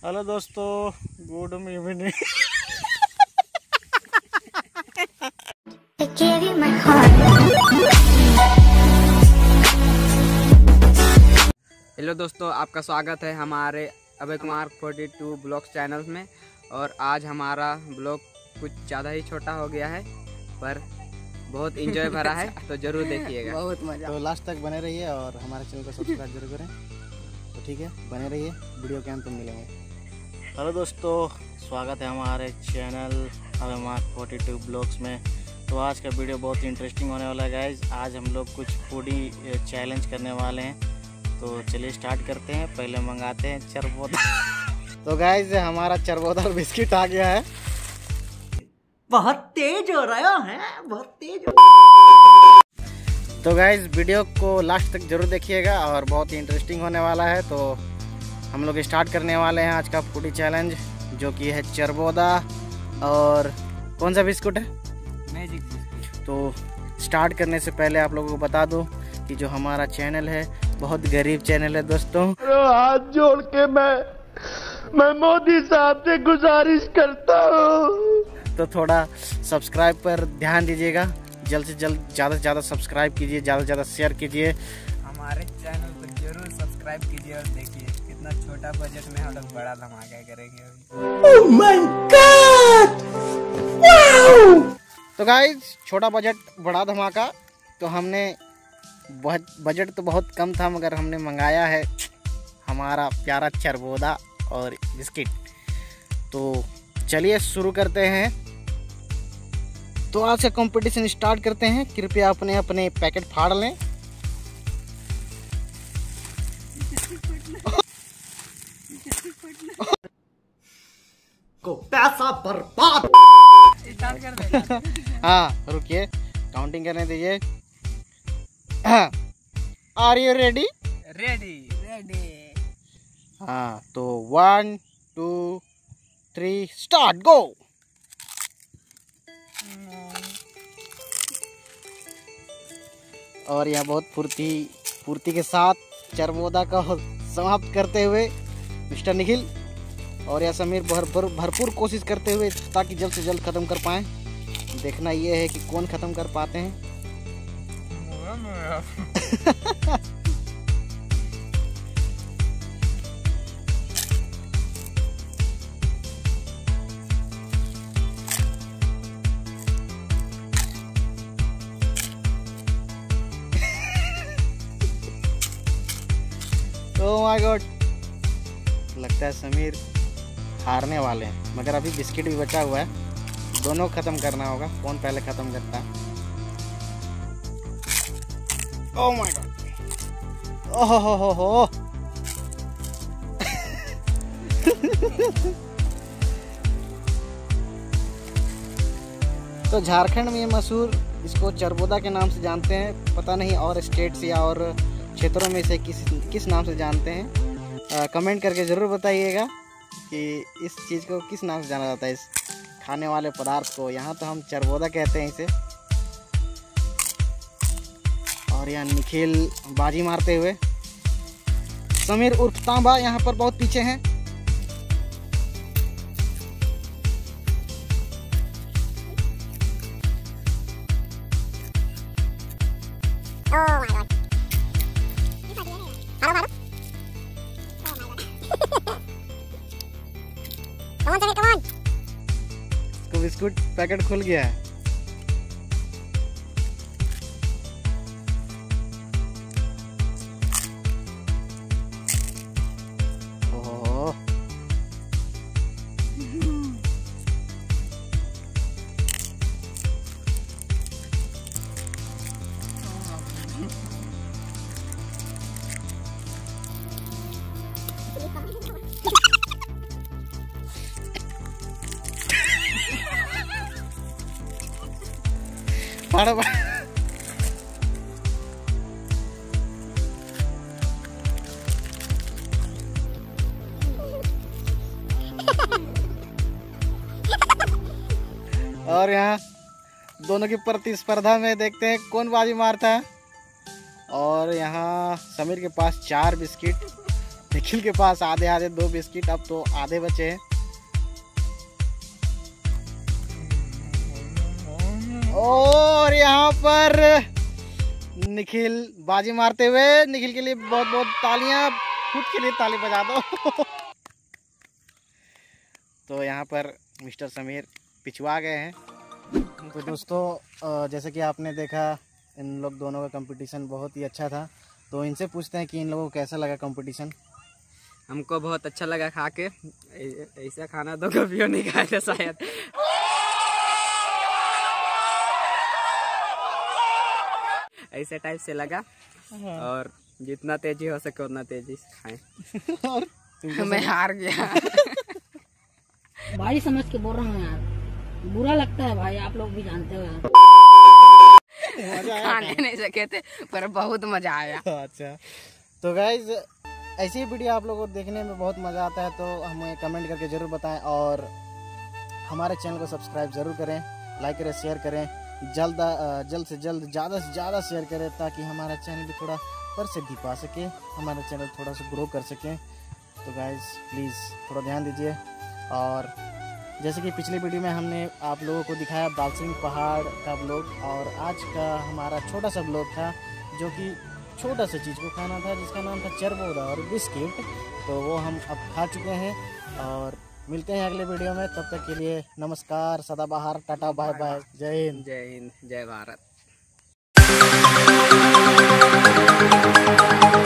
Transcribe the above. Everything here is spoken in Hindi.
हेलो दोस्तों, गुड इवनिंग। हेलो दोस्तों, आपका स्वागत है हमारे अभय कुमार 42 ब्लॉग्स चैनल में। और आज हमारा ब्लॉग कुछ ज़्यादा ही छोटा हो गया है, पर बहुत इंजॉय भरा है, तो ज़रूर देखिएगा। बहुत मजा। तो लास्ट तक बने रहिए और हमारे चैनल को सब्सक्राइब जरूर करें। तो ठीक है, बने रहिए, वीडियो के अंत में मिलेंगे। हेलो दोस्तों, स्वागत है हमारे चैनल अभय कुमार 42 ब्लॉग्स में। तो आज का वीडियो बहुत ही इंटरेस्टिंग होने वाला है गाइज। आज हम लोग कुछ फूडी चैलेंज करने वाले हैं, तो चलिए स्टार्ट करते हैं। पहले मंगाते हैं चरबोदा। तो गाइज हमारा चरबोदा बिस्किट आ गया है। बहुत तेज हो रहा है, बहुत तेज। तो गाइज वीडियो को लास्ट तक जरूर देखिएगा और बहुत ही इंटरेस्टिंग होने वाला है। तो हम लोग स्टार्ट करने वाले हैं आज का फूडी चैलेंज, जो कि है चरबोदा। और कौन सा बिस्कुट है? Magic biscuit. तो स्टार्ट करने से पहले आप लोगों को बता दूं कि जो हमारा चैनल है बहुत गरीब चैनल है दोस्तों। हाथ जोड़ के मैं मोदी साहब से गुजारिश करता हूँ, तो थोड़ा सब्सक्राइब पर ध्यान दीजिएगा। जल्द से जल्द ज़्यादा से ज़्यादा सब्सक्राइब कीजिए, ज़्यादा से ज़्यादा शेयर कीजिए। हमारे चैनल को जरूर सब्सक्राइब कीजिए और देखिए कितना छोटा बजट में हम लोग बड़ा धमाका करेंगे अभी। Oh my god, wow. तो गाइज छोटा बजट बड़ा धमाका। तो हमने बजट तो बहुत कम था, मगर हमने मंगाया है हमारा प्यारा चरबोदा और बिस्किट। तो चलिए शुरू करते हैं। तो आज का कंपटीशन स्टार्ट करते हैं। कृपया अपने अपने पैकेट फाड़ लें। को पैसा बर्बाद। स्टार्ट कर दे। हाँ रुकिए, काउंटिंग करने दीजिए। Are you ready? Ready ready. हाँ तो 1 2 3 स्टार्ट, गो। और यहाँ बहुत फुर्ती के साथ चरबोदा का समाप्त करते हुए मिस्टर निखिल और या समीर भरपूर कोशिश करते हुए, ताकि जल्द से जल्द ख़त्म कर पाएँ। देखना ये है कि कौन ख़त्म कर पाते हैं। ओह माय गॉड, लगता है समीर हारने वाले हैं, मगर अभी बिस्किट भी बचा हुआ है। दोनों खत्म करना होगा, कौन पहले खत्म करता है। ओह माय गॉड, ओह हो। तो झारखंड में मशहूर इसको चरबोदा के नाम से जानते हैं। पता नहीं और स्टेट्स या और क्षेत्रों में से किस नाम से जानते हैं। कमेंट करके ज़रूर बताइएगा कि इस चीज़ को किस नाम से जाना जाता है, इस खाने वाले पदार्थ को। यहाँ तो हम चरबोदा कहते हैं इसे। और यहाँ निखिल बाजी मारते हुए, समीर उर्फ तांबा यहाँ पर बहुत पीछे हैं। तो बिस्कुट पैकेट खुल गया है। ओह फाड़ो। और यहाँ दोनों की प्रतिस्पर्धा में देखते हैं कौन बाजी मारता है। और यहाँ समीर के पास 4 बिस्किट निखिल के पास आधे आधे 2 बिस्किट, अब तो आधे बचे हैं। और यहाँ पर निखिल बाजी मारते हुए, निखिल के लिए बहुत बहुत तालियां, खुद के लिए ताली बजा दो। तो यहाँ पर मिस्टर समीर पिछवा गए हैं। तो दोस्तों जैसे कि आपने देखा इन लोग दोनों का कंपटीशन बहुत ही अच्छा था। तो इनसे पूछते हैं कि इन लोगों को कैसा लगा कंपटीशन। हमको बहुत अच्छा लगा खा के, ऐसा खाना तो कभी नहीं खाया था शायद। ऐसे टाइप से लगा, और जितना तेजी हो सके उतना तेजी से खाएं। और मैं हार गया। भाई समझ के बोल रहा हूँ यार, बुरा लगता है भाई, आप लोग भी जानते हो यार। खाने नहीं सके थे पर बहुत मजा आया। अच्छा, तो गाइज ऐसी ही वीडियो आप लोगों को देखने में बहुत मज़ा आता है, तो हमें कमेंट करके ज़रूर बताएं और हमारे चैनल को सब्सक्राइब ज़रूर करें, लाइक करें, शेयर करें, जल्द से जल्द ज़्यादा से ज़्यादा शेयर करें, ताकि हमारा चैनल भी थोड़ा प्रसिद्धि पा सके, हमारा चैनल थोड़ा सा ग्रो कर सके। तो गाइज प्लीज़ थोड़ा ध्यान दीजिए। और जैसे कि पिछली वीडियो में हमने आप लोगों को दिखाया दालसिंग पहाड़ का ब्लॉग, और आज का हमारा छोटा सा ब्लॉग था जो कि छोटा सा चीज़ को खाना था, जिसका नाम था चरबोदा और बिस्किट। तो वो हम अब खा चुके हैं और मिलते हैं अगले वीडियो में। तब तक के लिए नमस्कार, सदाबहार, टाटा, बाय बाय, जय हिंद। जय हिंद, जय भारत।